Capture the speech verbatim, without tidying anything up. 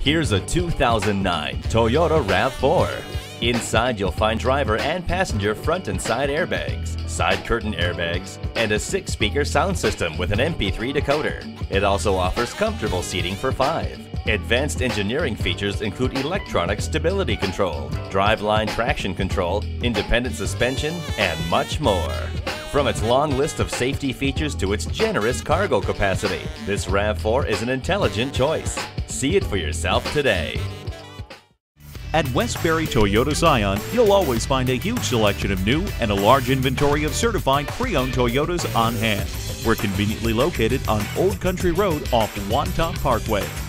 Here's a two thousand nine Toyota RAV four. Inside you'll find driver and passenger front and side airbags, side curtain airbags, and a six-speaker sound system with an M P three decoder. It also offers comfortable seating for five. Advanced engineering features include electronic stability control, driveline traction control, independent suspension, and much more. From its long list of safety features to its generous cargo capacity, this RAV four is an intelligent choice. See it for yourself today. At Westbury Toyota Scion, you'll always find a huge selection of new and a large inventory of certified pre-owned Toyotas on hand. We're conveniently located on Old Country Road off Wantagh Parkway.